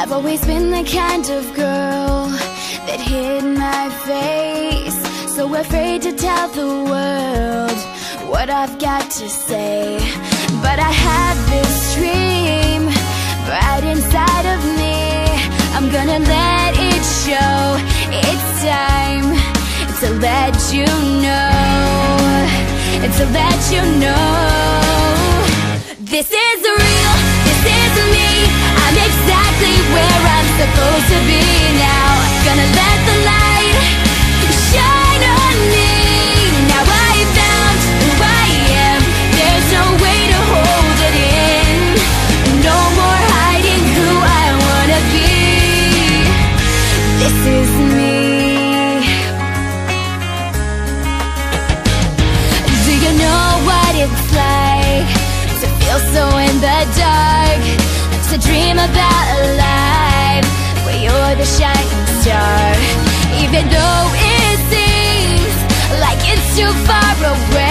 I've always been the kind of girl that hid my face, so afraid to tell the world what I've got to say. But I have this dream right inside of me. I'm gonna let it show. It's time to let you know, to let you know. This is real, this is me. I'm exactly where I'm supposed to be now. Gonna let the light shine on me. Now I found who I am. There's no way to hold it in. No more hiding who I wanna be. This is me. Do you know what it's like to feel so in the dark? To dream about a life where you're the shining star. Even though it seems like it's too far away,